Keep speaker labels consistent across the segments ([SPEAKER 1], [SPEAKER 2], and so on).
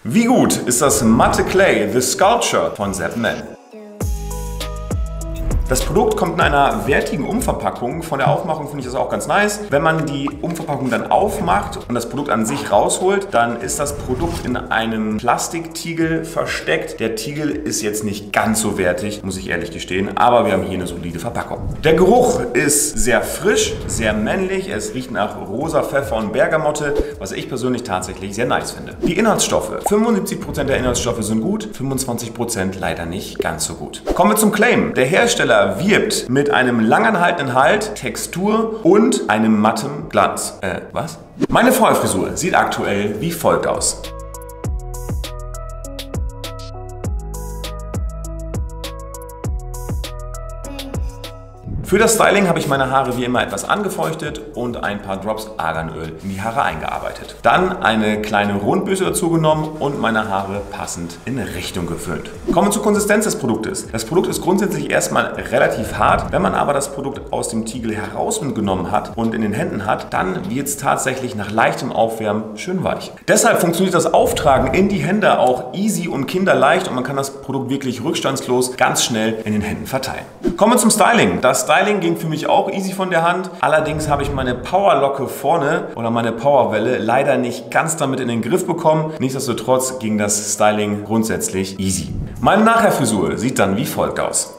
[SPEAKER 1] Wie gut ist das Matte Clay The Sculpture von ZapMan? Das Produkt kommt in einer wertigen Umverpackung. Von der Aufmachung finde ich das auch ganz nice. Wenn man die Umverpackung dann aufmacht und das Produkt an sich rausholt, dann ist das Produkt in einem Plastiktiegel versteckt. Der Tiegel ist jetzt nicht ganz so wertig, muss ich ehrlich gestehen, aber wir haben hier eine solide Verpackung. Der Geruch ist sehr frisch, sehr männlich. Es riecht nach rosa Pfeffer und Bergamotte, was ich persönlich tatsächlich sehr nice finde. Die Inhaltsstoffe. 75% der Inhaltsstoffe sind gut, 25% leider nicht ganz so gut. Kommen wir zum Claim. Der Hersteller wirbt mit einem langanhaltenden Halt, Textur und einem matten Glanz. Was? Meine Vollfrisur sieht aktuell wie folgt aus. Für das Styling habe ich meine Haare wie immer etwas angefeuchtet und ein paar Drops Arganöl in die Haare eingearbeitet. Dann eine kleine Rundbüse dazu genommen und meine Haare passend in Richtung geföhnt. Kommen wir zur Konsistenz des Produktes. Das Produkt ist grundsätzlich erstmal relativ hart. Wenn man aber das Produkt aus dem Tiegel herausgenommen hat und in den Händen hat, dann wird es tatsächlich nach leichtem Aufwärmen schön weich. Deshalb funktioniert das Auftragen in die Hände auch easy und kinderleicht und man kann das Produkt wirklich rückstandslos ganz schnell in den Händen verteilen. Kommen wir zum Styling. Das Styling ging für mich auch easy von der Hand. Allerdings habe ich meine Powerlocke vorne oder meine Powerwelle leider nicht ganz damit in den Griff bekommen. Nichtsdestotrotz ging das Styling grundsätzlich easy. Meine Nachherfrisur sieht dann wie folgt aus.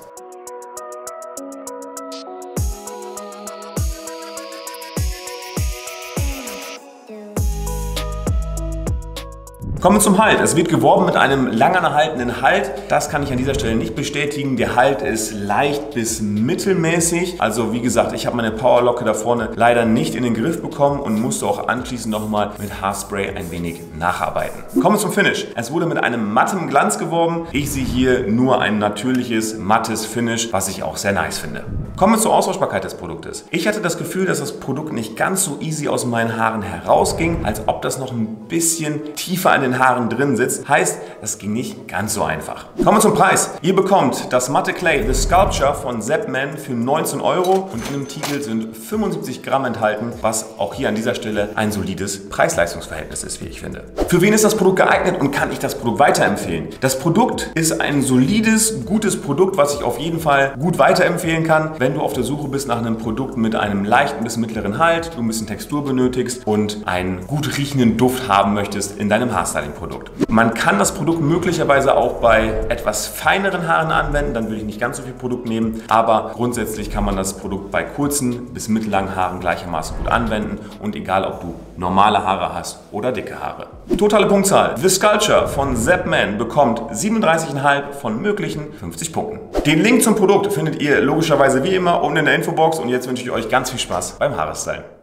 [SPEAKER 1] Kommen wir zum Halt. Es wird geworben mit einem langanhaltenden Halt. Das kann ich an dieser Stelle nicht bestätigen. Der Halt ist leicht bis mittelmäßig. Also wie gesagt, ich habe meine Powerlocke da vorne leider nicht in den Griff bekommen und musste auch anschließend nochmal mit Haarspray ein wenig nacharbeiten. Kommen wir zum Finish. Es wurde mit einem matten Glanz geworben. Ich sehe hier nur ein natürliches, mattes Finish, was ich auch sehr nice finde. Kommen wir zur Austauschbarkeit des Produktes. Ich hatte das Gefühl, dass das Produkt nicht ganz so easy aus meinen Haaren herausging, als ob das noch ein bisschen tiefer an den Haaren drin sitzt. Heißt, das ging nicht ganz so einfach. Kommen wir zum Preis. Ihr bekommt das Matte Clay The Sculpture von ZapMan für 19 € und in dem Tiegel sind 75 Gramm enthalten, was auch hier an dieser Stelle ein solides Preis-Leistungs-Verhältnis ist, wie ich finde. Für wen ist das Produkt geeignet und kann ich das Produkt weiterempfehlen? Das Produkt ist ein solides, gutes Produkt, was ich auf jeden Fall gut weiterempfehlen kann, wenn du auf der Suche bist nach einem Produkt mit einem leichten bis mittleren Halt, du ein bisschen Textur benötigst und einen gut riechenden Duft haben möchtest in deinem Haarstyling-Produkt. Man kann das Produkt möglicherweise auch bei etwas feineren Haaren anwenden, dann würde ich nicht ganz so viel Produkt nehmen, aber grundsätzlich kann man das Produkt bei kurzen bis mittellangen Haaren gleichermaßen gut anwenden und egal, ob du normale Haare hast oder dicke Haare. Totale Punktzahl. The Sculpture von ZapMan bekommt 37,5 von möglichen 50 Punkten. Den Link zum Produkt findet ihr logischerweise wie immer unten in der Infobox und jetzt wünsche ich euch ganz viel Spaß beim Haarestylen.